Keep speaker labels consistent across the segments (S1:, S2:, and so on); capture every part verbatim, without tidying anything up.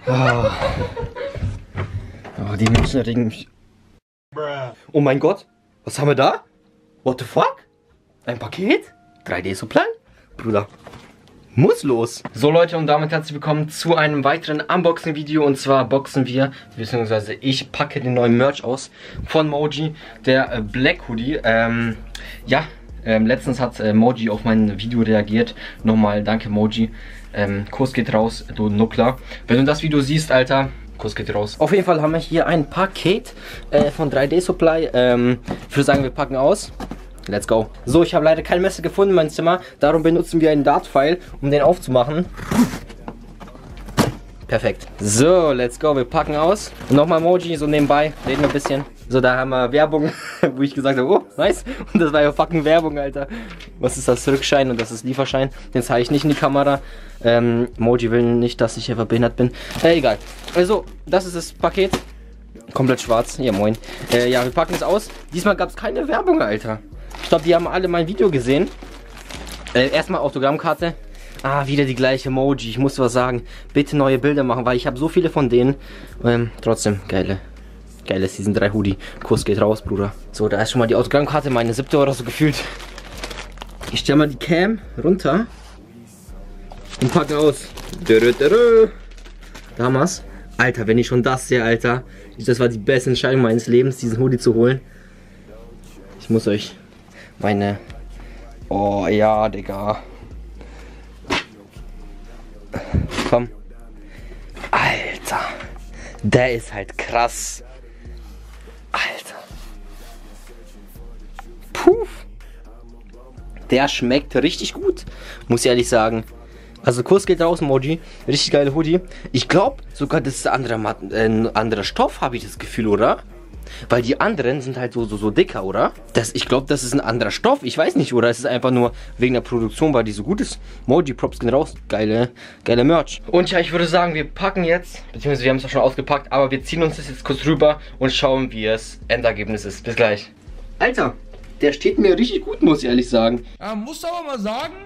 S1: Oh, oh die Menschen regen mich. Oh mein Gott, was haben wir da? What the fuck? Ein Paket? drei D Supply? Bruder, muss los. So Leute, und damit herzlich willkommen zu einem weiteren Unboxing-Video. Und zwar boxen wir, beziehungsweise ich packe den neuen Merch aus von Moji, der äh, Black Hoodie. Ähm, ja, ähm, letztens hat äh, Moji auf mein Video reagiert. Nochmal danke Moji. Ähm, Kuss geht raus, du Nuckler. Wenn du das Video siehst, Alter, Kuss geht raus. Auf jeden Fall haben wir hier ein Paket äh, von drei D Supply. Ähm, ich würde sagen, wir packen aus. Let's go. So, ich habe leider kein Messer gefunden in meinem Zimmer. Darum benutzen wir einen Dart-Pfeil, um den aufzumachen. Perfekt. So, let's go. Wir packen aus. Und nochmal Moji, so nebenbei. Reden wir ein bisschen. So, da haben wir Werbung, wo ich gesagt habe, oh, nice. Und das war ja fucking Werbung, Alter. Was ist das? Rückschein und das ist Lieferschein. Den zeige ich nicht in die Kamera. Ähm, Moji will nicht, dass ich einfach behindert bin. Äh, egal. Also, das ist das Paket. Komplett schwarz. Ja, moin. Äh, ja, wir packen es aus. Diesmal gab es keine Werbung, Alter. Ich glaube, die haben alle mein Video gesehen. Äh, erstmal Autogrammkarte. Ah, wieder die gleiche Moji. Ich muss was sagen. Bitte neue Bilder machen, weil ich habe so viele von denen. Ähm, trotzdem, geile. Geile Season drei Hoodie. Kurs geht raus, Bruder. So, da ist schon mal die Autogrammkarte. Meine siebte oder so gefühlt. Ich stelle mal die Cam runter. Und packe aus. Damals. Alter, wenn ich schon das sehe, Alter. Das war die beste Entscheidung meines Lebens, diesen Hoodie zu holen. Ich muss euch meine... Oh ja, Digga. Komm. Alter. Der ist halt krass. Alter. Puh. Der schmeckt richtig gut. Muss ich ehrlich sagen. Also Kurs geht raus, Moji. Richtig geile Hoodie. Ich glaube sogar, das ist ein anderer, äh, ein anderer Stoff, habe ich das Gefühl, oder? Weil die anderen sind halt so, so, so dicker, oder? Das, ich glaube, das ist ein anderer Stoff. Ich weiß nicht, oder? Es ist einfach nur wegen der Produktion, weil die so gut ist. Moji, Props gehen raus. Geile, geile Merch. Und ja, ich würde sagen, wir packen jetzt, beziehungsweise wir haben es auch schon ausgepackt, aber wir ziehen uns das jetzt kurz rüber und schauen, wie es Endergebnis ist. Bis gleich. Alter, der steht mir richtig gut, muss ich ehrlich sagen.
S2: Ja, muss aber mal sagen,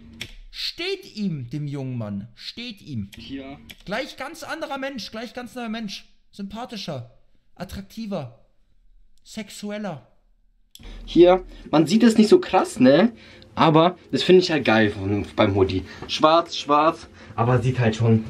S2: steht ihm, dem jungen Mann. Steht ihm.
S1: Hier.
S2: Gleich ganz anderer Mensch, gleich ganz neuer Mensch. Sympathischer. Attraktiver, sexueller.
S1: Hier, man sieht es nicht so krass, ne? Aber das finde ich halt geil von, beim Hoodie. Schwarz, schwarz, aber sieht halt schon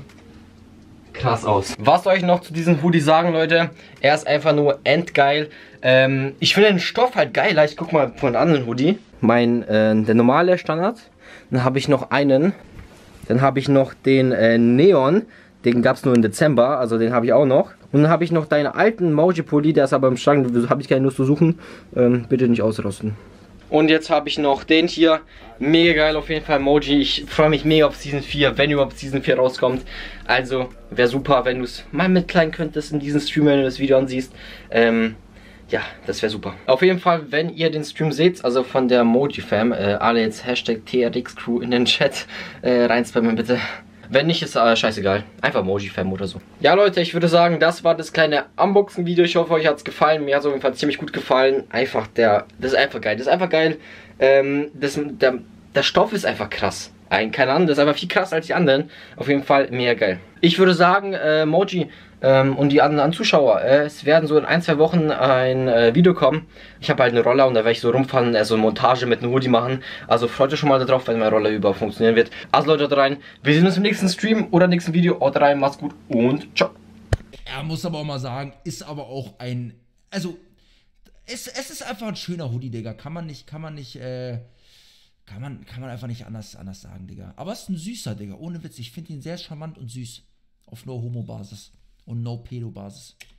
S1: krass aus. Was soll ich noch zu diesem Hoodie sagen, Leute? Er ist einfach nur endgeil. Ähm, ich finde den Stoff halt geiler. Ich guck mal von einem anderen Hoodie. Mein, äh, der normale Standard. Dann habe ich noch einen. Dann habe ich noch den äh, Neon. Den gab es nur im Dezember, also den habe ich auch noch. Und dann habe ich noch deinen alten Moji-Pulli, der ist aber im Schrank, habe ich keine Lust zu suchen. Ähm, bitte nicht ausrosten. Und jetzt habe ich noch den hier. Mega geil auf jeden Fall, Moji. Ich freue mich mega auf Season vier, wenn überhaupt Season vier rauskommt. Also wäre super, wenn du es mal mitkleiden könntest in diesem Stream, wenn du das Video ansiehst. Ähm, ja, das wäre super. Auf jeden Fall, wenn ihr den Stream seht, also von der Moji-Fam, äh, alle jetzt Hashtag T R X Crew in den Chat äh, reinspammen bitte. Wenn nicht, ist äh, scheißegal. Einfach Moji-Fam oder so. Ja, Leute, ich würde sagen, das war das kleine Unboxing-Video. Ich hoffe, euch hat es gefallen. Mir hat es auf jeden Fall ziemlich gut gefallen. Einfach der... Das ist einfach geil. Das ist einfach geil. Ähm, das, der, der Stoff ist einfach krass. Ein, keine Ahnung, das ist einfach viel krasser als die anderen. Auf jeden Fall mega geil. Ich würde sagen, äh, Moji ähm, und die anderen Zuschauer, äh, es werden so in ein, zwei Wochen ein äh, Video kommen. Ich habe halt eine Roller und da werde ich so rumfahren, also Montage mit einem Hoodie machen. Also freut euch schon mal darauf, wenn mein Roller überhaupt funktionieren wird. Also Leute, haut rein. Wir sehen uns im nächsten Stream oder nächsten Video. Haut rein, macht's gut und ciao.
S2: Er muss aber auch mal sagen, ist aber auch ein, also, es, es ist einfach ein schöner Hoodie, Digga. Kann man nicht, kann man nicht, äh, kann man, kann man einfach nicht anders, anders sagen, Digga. Aber es ist ein süßer, Digga, ohne Witz. Ich finde ihn sehr charmant und süß. Auf No-Homo-Basis und No-Pedo-Basis.